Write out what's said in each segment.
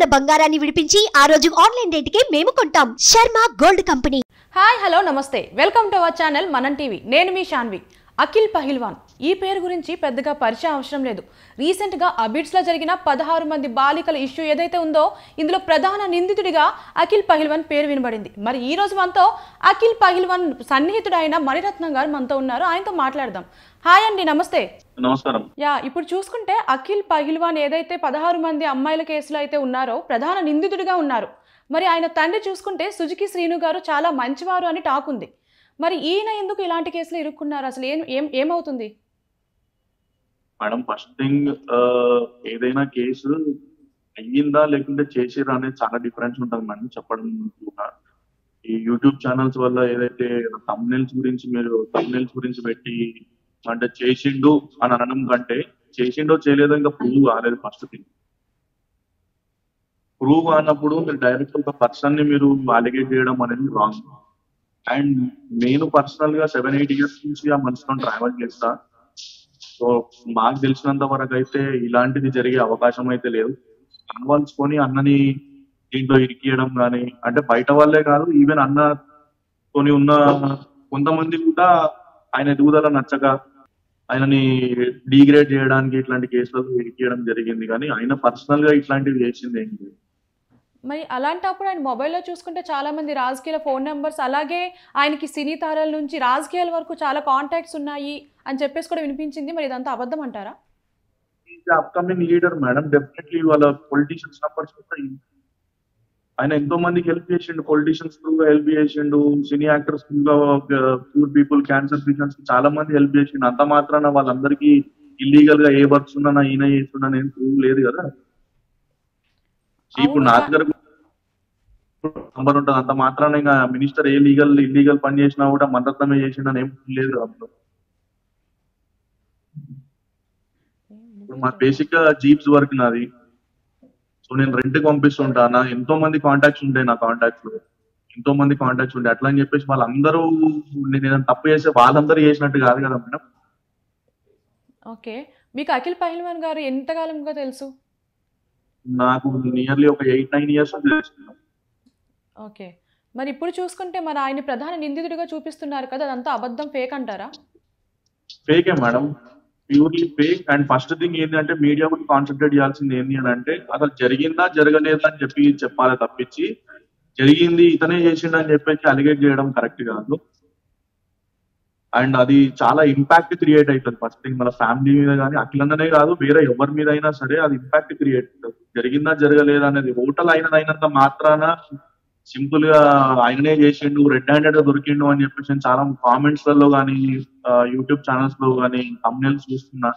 బంగారాన్ని విడిపించి ఆ రోజు ఆన్లైన్ రేటుకే మేము కొంటాం. Sharma gold company. Hi hello నమస్తే, welcome to our channel Manam TV. నేను మీ శాన్వి. అఖిల్ పహిల్వాన్ ఈ పేరు గురించి పెద్దగా పరిచయం అవసరం లేదు. రీసెంట్గా అబిడ్స్లో జరిగిన 16 మంది బాలికల ఇష్యూ ఏదైతే ఉందో ఇందులో ప్రధాన నిందితుడిగా అఖిల్ పహిల్వాన్ పేరు వినబడింది. మరి ఈ రోజు మనతో అఖిల్ పహిల్వాన్ సన్నిహితుడైన మణిరత్నం గారు మనతో ఉన్నారు. ఆయనతో మాట్లాడదాం. హాయ్ అండి, నమస్తే. నమస్కారం. ఇప్పుడు చూసుకుంటే అఖిల్ పహిల్వాన్ ఏదైతే 16 మంది అమ్మాయిల కేసులో అయితే ఉన్నారో ప్రధాన నిందితుడిగా ఉన్నారు. మరి ఆయన తండ్రి చూసుకుంటే సుజుకి శ్రీను గారు చాలా మంచివారు అని టాక్ ఉంది. మరి ఈయన ఎందుకు ఇలాంటి కేసులు ఇరుక్కున్నారు? అసలు ఏమవుతుంది మేడం? ఫస్ట్ థింగ్, ఏదైనా కేసు అయ్యిందా లేకుంటే చేసిరా అనేది చాలా డిఫరెన్స్ ఉంటుంది మేడం. చెప్పడం కూడా ఈ యూట్యూబ్ ఛానల్స్ వల్ల ఏదైతే థంబ్నెయిల్స్ గురించి పెట్టి అంటే చేసిండు అని అనడం కంటే చేసిండో చేయలేదో ఇంకా ప్రూవ్ కాలేదు. ఫస్ట్ థింగ్, ప్రూవ్ కానప్పుడు మీరు డైరెక్ట్ ఒక పర్సన్ ని మీరు అలిగేట్ చేయడం అనేది రాంగ్. అండ్ నేను పర్సనల్ గా 7-8 ఇయర్స్ నుంచి ఆ మనిషితో ట్రావెల్ చేస్తా. సో మాకు తెలిసినంత వరకు అయితే ఇలాంటిది జరిగే అవకాశం అయితే లేదు. కావాల్సుకొని అన్నని దీంట్లో ఇరికియడం కానీ, అంటే బయట వాళ్ళే కాదు, ఈవెన్ అన్నతోని ఉన్న కొంతమంది కూడా ఆయన ఎదుగుదల నచ్చక ఆయనని డిగ్రేడ్ చేయడానికి ఇట్లాంటి కేసులలో ఇరికియడం జరిగింది. కానీ ఆయన పర్సనల్ గా ఇట్లాంటివి చేసింది ఏంటి? మరి అలాంటప్పుడు ఆయన మొబైల్లో చూసుకుంటే చాలా మంది రాజకీయాల ఫోన్ నెంబర్స్, అలాగే ఆయనకి సినీ తారాల నుంచి రాజకీయాల వరకు చాలా కాంటాక్ట్స్ ఉన్నాయి అని చెప్పేసి కూడా వినిపించింది. మరి ఇదంతా అబద్ధం అంటారా? అప్కమింగ్ లీడర్ మేడం, డెఫినెట్లీ వాళ్ళ పొలిటీషియన్స్ నంబర్స్ ఉంటాయి. ఆయన ఎంతో మందికి హెల్ప్ చేసిండు, పొలిటీషియన్స్ త్రూగా హెల్ప్ చేసిండు, సినీ యాక్టర్స్ త్రూగా, పూర్ పీపుల్, క్యాన్సర్ పేషెంట్స్ చాలా మంది హెల్ప్ చేసిండు. అంత మాత్రాన వాళ్ళందరికీ ఇల్లీగల్ గా ఏ వర్క్స్ ఉన్నా ఈయన చేస్తున్నా నేను ప్రూవ్ లేదు కదా. ఇప్పుడు నా దగ్గర నంబర్ ఉంటుంది, అంత మాత్రాన ఇంకా మినిస్టర్ ఏ ఇల్లీగల్ పని చేసినా కూడా మద్దతమే చేసిండని ఏం లేదు. అందులో ఇప్పుడు మా బేసిక్ గా జీప్స్ వర్క్ నాది. సో నేను రెంట్ పంపిస్తుంటా. ఎంతో మంది కాంటాక్ట్స్ ఉంటాయి, నా కాంటాక్ట్స్ లో ఎంతో మంది కాంటాక్ట్స్ ఉంటాయి. అట్లా అని చెప్పేసి వాళ్ళందరూ నేను తప్పు చేస్తే వాళ్ళందరూ చేసినట్టు కాదు కదా మేడం. ఓకే, మీకు అఖిల్ పహిల్వాన్ గారు ఎంతకాలంగా తెలుసు? నాకు నియర్లీ ఒక 8-9 ఇయర్స్ తెలుసుకున్నాను. ఓకే, మరి ఇప్పుడు చూసుకుంటే మరి ఆయన ప్రధాన నిందితుడిగా చూపిస్తున్నారు కదా, అదంతా అబద్ధం, ఫేక్ అంటారా? ఫేకే madam, purely fake. And first thing ఏంటంటే మీడియా కూడా కాన్సన్ట్రేట్ చేయాల్సింది ఏంటి అని అంటే అసలు జరిగిందా జరగలేదా అని చెప్పాలి తప్పించి జరిగింది ఇతనే చేసిండు అని చెప్పేసి అలిగేట్ చేయడం కరెక్ట్ కాదు. అండ్ అది చాలా ఇంపాక్ట్ క్రియేట్ అవుతుంది. ఫస్ట్ థింగ్ మన ఫ్యామిలీ మీద కానీ, అఖిలన్ననే కాదు వేరే ఎవరి మీద అయినా సరే అది ఇంపాక్ట్ క్రియేట్ అవుతుంది. జరిగిందా జరగలేదా అనేది హోటల్ అయినంత మాత్రాన సింపుల్ గా ఆయననే చేసిండు, రెడ్ హ్యాండెడ్ గా దొరికిండు అని చెప్పేసి చాలా కామెంట్స్ లలో కానీ, యూట్యూబ్ ఛానల్స్ లో కానీ థంబ్నెయిల్స్ చూస్తున్నా.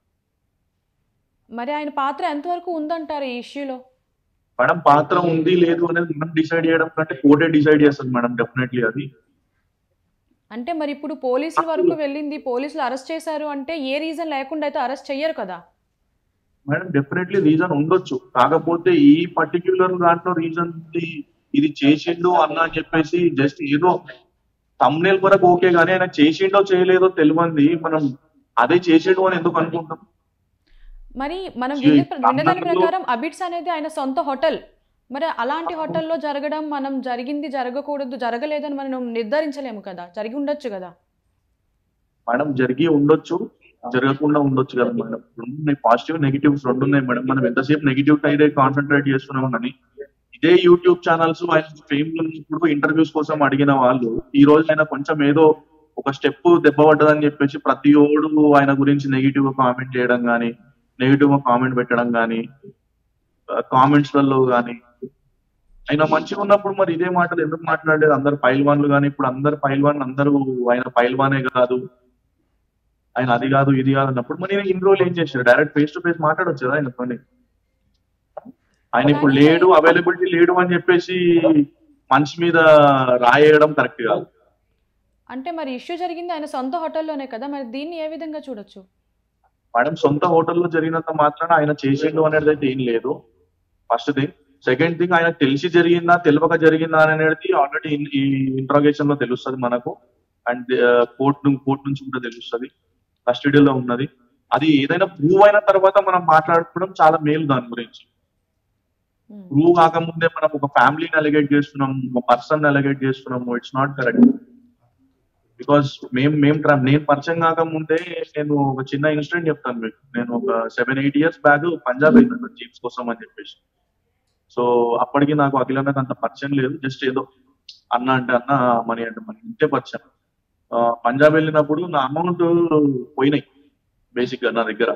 మరి ఆయన పాత్ర ఎంతవరకు ఉందంటారు ఈ ఇష్యూలో? మేడం పాత్ర ఉంది లేదు అనేది మనం డిసైడ్ చేయడం కంటే కోర్టే డిసైడ్ చేస్తుంది మేడం. డెఫినెట్లీ అది అంటే మరి ఇప్పుడు పోలీసుల వరకు వెళ్ళింది, పోలీసులు అరెస్ట్ చేశారు అంటే ఏ రీజన్ లేకుండా అయితే అరెస్ట్ చెయ్యరు కదా మేడం. డెఫినెట్లీ రీజన్ ఉండొచ్చు, కాకపోతే ఈ పర్టిక్యులర్ దాంట్లో రీజన్ ఇది చేసిండు అన్న అని చెప్పేసి జస్ట్ ఏదో థంబ్నెయిల్ వరకు ఓకే, కానీ ఆయన చేసిండో చేయలేదో తెలియంది మనం అదే చేసిండు అని ఎందుకు అనుకుంటాం? మరి మనం విన్నదాని ప్రకారం అబిడ్స్ అనేది ఆయన సొంత హోటల్. మరి అలాంటి హోటల్లో జరగడం, మనం జరిగింది జరగకూడదు, జరగలేదని మనం నిర్ధారించలేము కదా, జరిగి ఉండొచ్చు కదా మేడం. జరిగి ఉండొచ్చు, జరగకుండా ఉండొచ్చు కదా మేడం. రెండు పాజిటివ్ నెగిటివ్స్ రెండు ఉన్నాయి మేడం. మనం ఎంతసేపు నెగిటివ్ సైడే కాన్సన్ట్రేట్ చేస్తున్నాం కానీ ఇదే యూట్యూబ్ ఛానల్స్ ఆయన ఫేమ్ ఇప్పుడు ఇంటర్వ్యూస్ కోసం అడిగిన వాళ్ళు ఈ రోజు ఆయన కొంచెం ఏదో ఒక స్టెప్ దెబ్బపడ్డదని చెప్పేసి ప్రతి ఓడు ఆయన గురించి నెగిటివ్ గా కామెంట్ చేయడం కానీ, నెగిటివ్ గా కామెంట్ పెట్టడం కానీ, కామెంట్స్ లలో కానీ. ఆయన మంచిగా ఉన్నప్పుడు మరి ఇదే మాటలు ఎందుకు మాట్లాడలేదు? అందరు పైల్వాన్లు కానీ ఇప్పుడు అందరు ఆయన పైల్వానే కాదు, ఆయన అది కాదు ఇది కాదు అన్నప్పుడు మరి ఇన్ని రోజులు ఏం చేశారు? డైరెక్ట్ ఫేస్ టు ఫేస్ మాట్లాడొచ్చు కదా ఆయనతో. ఆయన ఇప్పుడు లేడు, అవైలబిలిటీ లేడు అని చెప్పేసి మనిషి మీద రాయడం కరెక్ట్ కాదు. అంటే మరి ఇష్యూ జరిగింది ఆయన సొంత హోటల్లోనే కదా, మరి దీన్ని ఏ విధంగా చూడొచ్చు? మేడం సొంత హోటల్లో జరిగినంత మాత్రాన ఆయన చేసిండు అనేది అయితే ఏం లేదు. First thing. సెకండ్ థింగ్, ఆయన తెలిసి జరిగిందా తెలియక జరిగిందా అనేది ఆల్రెడీ ఈ ఇంట్రాగేషన్ లో తెలుస్తుంది మనకు. అండ్ కోర్ట్ నుంచి కూడా తెలుస్తుంది, కస్టడీలో ఉన్నది. అది ఏదైనా ప్రూవ్ అయిన తర్వాత మనం మాట్లాడుకోవడం చాలా మేలు దాని గురించి. ప్రూవ్ కాకముందే మనం ఒక ఫ్యామిలీని అలిగేట్ చేస్తున్నాం, ఒక పర్సన్ అలిగేట్ చేస్తున్నాము. It's not correct. బికాస్ నేను పరిచయం కాకముందే నేను ఒక చిన్న ఇన్సిడెంట్ చెప్తాను మీకు. నేను ఒక 7-8 years బ్యాక్ పంజాబ్ వెళ్ళినాను జీప్స్ కోసం అని చెప్పేసి. సో అప్పటికి నాకు అఖిల్ అన్నకు అంత పరిచయం లేదు. జస్ట్ ఏదో అన్న అంటే అన్న, మనీ అంటే మనీ, ఇంతే పరిచయం. పంజాబ్ వెళ్ళినప్పుడు నా అమౌంట్ పోయినాయి బేసిక్ గా నా దగ్గర.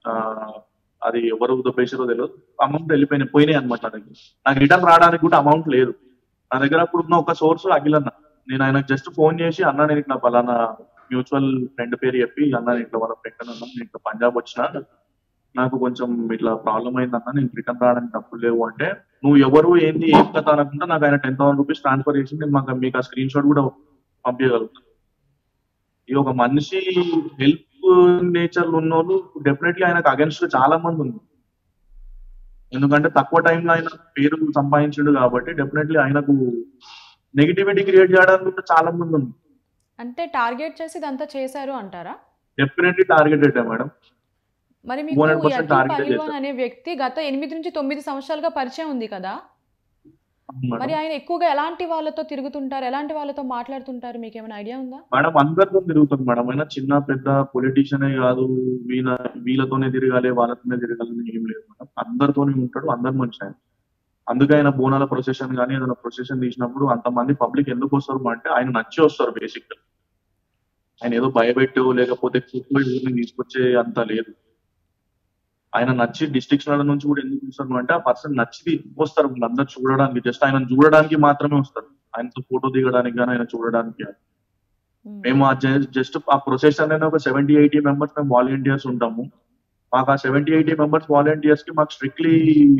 అది ఎవరు దొబ్బేసారో తెలియదు, అమౌంట్ పోయినాయి అనమాట. నా దగ్గర నాకు రిటర్న్ రావడానికి కూడా అమౌంట్ లేదు నా దగ్గర. అప్పుడు ఉన్న ఒక సోర్స్ అఖిల్ అన్న. నేను ఆయనకు జస్ట్ ఫోన్ చేసి, అన్న నేను ఇట్లా పలానా మ్యూచువల్ ఫ్రెండ్ పేరు చెప్పి, అన్న నేను ఇట్లా వాళ్ళ ఫ్రెండ్ అన్నా, నేను ఇట్లా పంజాబ్ వచ్చిన, నాకు కొంచెం ఇట్లా ప్రాబ్లం అయిందన్న, నేను రిటర్న్ రావడానికి డబ్బులు లేవు అంటే, నువ్వు ఎవరు ఏంది ఏం కథ అనుకుంటా నాకు ఆయన 10,000 rupees ట్రాన్స్ఫర్ చేసి నేను మీకు ఆ స్క్రీన్ షాట్ కూడా పంపించగలుగుతాను. ఈ ఒక మనిషి హెల్ప్ నేచర్ ఉన్న వాళ్ళు డెఫినెట్లీ ఆయనకు అగెన్స్ట్ చాలా మంది ఉంది. ఎందుకంటే తక్కువ టైంలో ఆయన పేరు సంపాదించాడు కాబట్టి డెఫినెట్లీ ఆయనకు నెగిటివిటీ క్రియేట్ చేయడానికి చాలా మంది ఉంది. అంటే టార్గెట్ చేసి ఇదంతా చేశారు అంటారా? Definitely targeted madam. మరి మీకు పహల్వాన్ అనే వ్యక్తి గత 8 నుంచి 9 సంవత్సరాలుగా పరిచయం ఉంది కదా, మరి ఆయన ఎక్కువగా ఎలాంటి వాళ్ళతో తిరుగుతుంటారు, ఎలాంటి వాళ్ళతో మాట్లాడుతుంటారు, మీకు ఏమైనా ఐడియా ఉందా? మేడం అందరితో తిరుగుతారు మేడం. అయినా చిన్న పెద్ద పొలిటీషియనే కాదు, వీళ్ళతోనే తిరగాలి వాళ్ళతోనే తిరగాలని ఏం లేదు మేడం. అందరితోనే ఉంటాడు, అందరు మంచి ఆయన. అందుకే ఆయన బోనాల ప్రొసెషన్ కానీ ఏదైనా ప్రొసెషన్ తీసినప్పుడు అంతమంది పబ్లిక్ ఎందుకు వస్తారు అంటే ఆయన నచ్చి వస్తారు బేసిక్ గా. ఆయన ఏదో భయపెట్టు లేకపోతే ఊరిని తీసుకొచ్చే అంత లేదు. ఆయన నచ్చి డిస్ట్రిక్ట్స్ నుంచి కూడా ఎందుకు వస్తారు అంటే ఆ పర్సన్ నచ్చి వస్తారు అందరు చూడడానికి, జస్ట్ ఆయన చూడడానికి మాత్రమే వస్తారు. ఆయనతో ఫోటో దిగడానికి కానీ ఆయన చూడడానికి. మేము జస్ట్ ఆ ప్రొసెషన్ అనేది ఒక 70-80 members మేము వాలంటీర్స్ ఉంటాము. మాకు ఆ 70-80 members వాలంటీర్స్ కి మాకు స్ట్రిక్ట్లీ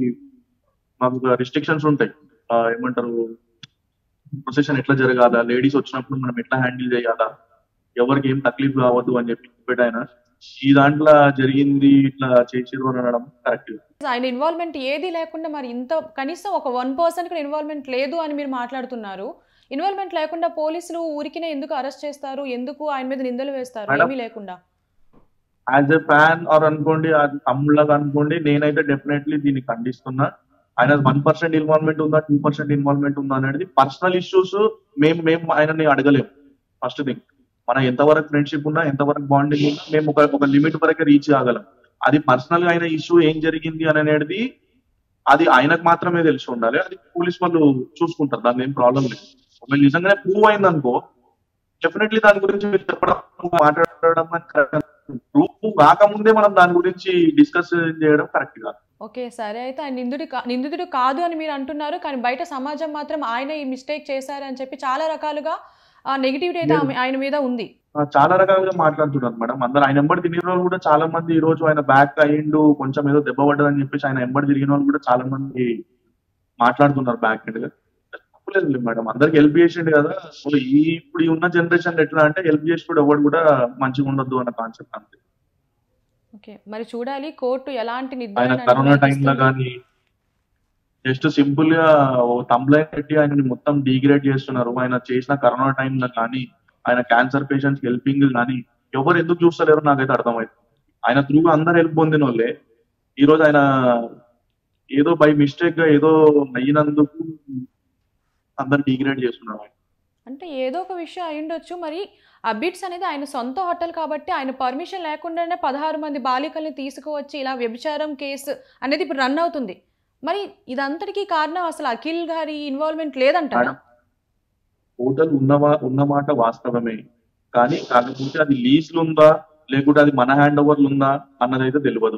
మాకు రిస్ట్రిక్షన్స్ ఉంటాయి. ఏమంటారు, ప్రొసెషన్ ఎట్లా జరగాల, లేడీస్ వచ్చినప్పుడు మనం ఎట్లా హ్యాండిల్ చేయాలా, ఎవరికి ఏం తక్లీఫ్ కావద్దు అని చెప్పి ఆయన ఈ దాంట్లో జరిగింది ఇట్లా చేసిరు అని అనడం కరెక్ట్. ఆయన ఇన్వాల్వ్మెంట్ ఏది లేకుండా మరి ఇంత కనీసం ఒక 1% కూడా ఇన్వాల్వ్మెంట్ లేదు అని మీరు మాట్లాడుతున్నారు. ఇన్వాల్వ్మెంట్ లేకుండా పోలీసులు ఊరికినే ఎందుకు అరెస్ట్ చేస్తారు, ఎందుకు ఆయన మీద నిందలు వేస్తారు ఏమీ లేకుండా? యాజ్ ఎ ఫ్యాన్ ఆర్ అనుకోండి, తమ్ముళ్ళగా అనుకోండి, నేనైతే డెఫినెట్లీ దీన్ని ఖండిస్తున్నా. ఆయన 1% ఇన్వాల్వ్మెంట్ ఉందా 2% ఇన్వాల్వ్మెంట్ ఉందా అనేది పర్సనల్ ఇష్యూస్ మేము ఆయనని అడగలేము. ఫస్ట్ థింగ్, మన ఎంతవరకు ఫ్రెండ్షిప్ ఉన్నా ఎంతవరకు బాండింగ్ ఉన్నా మేము ఒక లిమిట్ వరకే రీచ్ కాగలం. అది పర్సనల్ గా ఆయన ఇష్యూ ఏం జరిగింది అనేది అది ఆయనకు మాత్రమే తెలిసి ఉండాలి. అది పోలీస్ వాళ్ళు చూసుకుంటారు, దాని ఏం ప్రాబ్లం లేదు. ఒకవేళ నిజంగానే ప్రూవ్ అయింది అనుకో, డెఫినెట్లీ దాని గురించి మీరు చెప్పడం మాట్లాడడం ప్రూవ్ కాకముందే మనం దాని గురించి డిస్కస్ చేయడం కరెక్ట్ కాదు. ఓకే సరే, అయితే ఆయన నిందితుడు కాదు అని మీరు అంటున్నారు, కానీ బయట సమాజం మాత్రం ఆయన ఈ మిస్టేక్ చేశారని చెప్పి చాలా రకాలుగా నెగిటివిటీ అయితే ఆయన మీద ఉంది. చాలా రకాలుగా మాట్లాడుతున్నారు మేడం. అందరు ఆయన ఎంబడి తిరిగిన వాళ్ళు కూడా చాలా మంది ఈ రోజు ఆయన బ్యాక్ అయ్యిండు, కొంచెం ఏదో దెబ్బ పడ్డదని చెప్పేసి ఆయన ఎంబడి తిరిగిన వాళ్ళు కూడా చాలా మంది మాట్లాడుతున్నారు బ్యాక్ ఎండ్ గా. తప్పులేదు మేడం, అందరికి హెల్ప్ చేసిండు కదా. ఇప్పుడు ఉన్న జనరేషన్ ఎట్లా అంటే హెల్ప్ చేసినప్పుడు ఎవరు కూడా మంచిగా ఉండొద్దు అన్న కాన్సెప్ట్ అంతే. ఓకే, మరి చూడాలి కోర్టు ఎలాంటి ఆయన కరోనా టైంలో కానీ జస్ట్ సింపుల్ గా తంబ్లైన్ పెట్టి ఆయనని మొత్తం డిగ్రేడ్ చేస్తున్నారు. ఆయన చేసిన కరోనా టైంలో కానీ, ఆయన క్యాన్సర్ పేషెంట్స్ హెల్పింగ్ కానీ ఎవరు ఎందుకు చూస్తలేరు నాకైతే అర్థమైంది. ఆయన త్రూ అందరు హెల్ప్ పొందిన వాళ్ళే ఈ రోజు ఆయన ఏదో బై మిస్టేక్ గా ఏదో అయినందుకు అందరు డిగ్రేడ్ చేస్తున్నారు. అంటే ఏదో ఒక విషయం అయ్యుండొచ్చు. మరి అబిడ్స్ అనేది ఆయన సొంత హోటల్ కాబట్టి ఆయన పర్మిషన్ లేకుండానే 16 మంది బాలికల్ని తీసుకువచ్చి ఇలా వ్యభిచారం కేసు అనేది ఇప్పుడు రన్ అవుతుంది. మరి ఇదంతటికీ కారణం అసలు అఖిల్ గారి ఇన్వాల్వ్మెంట్ లేదంటారా? హోటల్ ఉన్నమాట వాస్తవమే, కానీ కాకపోతే అది లీజ్లు ఉందా లేకుంటే అది మన హ్యాండ్ ఓవర్లు ఉందా అన్నది అయితే తెలియదు.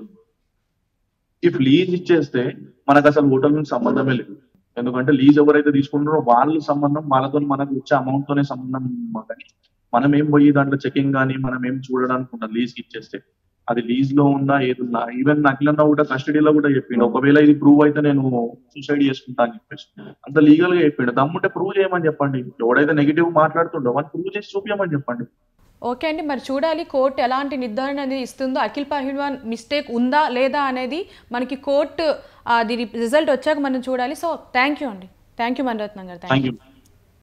ఇఫ్ లీజ్ ఇచ్చేస్తే మనకు అసలు హోటల్ నుంచి సంబంధమే లేదు. ఎందుకంటే లీజ్ ఎవరైతే తీసుకుంటారో వాళ్ళ సంబంధం, వాళ్ళతో మనకు వచ్చే అమౌంట్ తోనే సంబంధం. కానీ మనం ఏం పోయి దాంట్లో చెకింగ్ కానీ మనం ఏం చూడడానికి ఉండదు. లీజ్కి ఇచ్చేస్తే అది లీజ్ లో ఉందా ఏదున్నా. ఈవెన్ అఖిలన్న కూడా కస్టడీలో కూడా చెప్పిండు, ఒకవేళ ఇది ప్రూవ్ అయితే నేను సూసైడ్ చేసుకుంటా అని చెప్పేసి అంత లీగల్ గా చెప్పిండు. దమ్ముంటే ప్రూవ్ చేయమని చెప్పండి. ఎవడైతే నెగిటివ్ మాట్లాడుతుండో వాళ్ళు ప్రూవ్ చేసి చూపించమని చెప్పండి. ఓకే అండి, మరి చూడాలి కోర్టు ఎలాంటి నిర్ధారణ అనేది ఇస్తుందో. అఖిల్ పహల్వాన్ మిస్టేక్ ఉందా లేదా అనేది మనకి కోర్టు అది రిజల్ట్ వచ్చాక మనం చూడాలి. సో థ్యాంక్ యూ అండి, thank you Maniratnam garu. Thank you.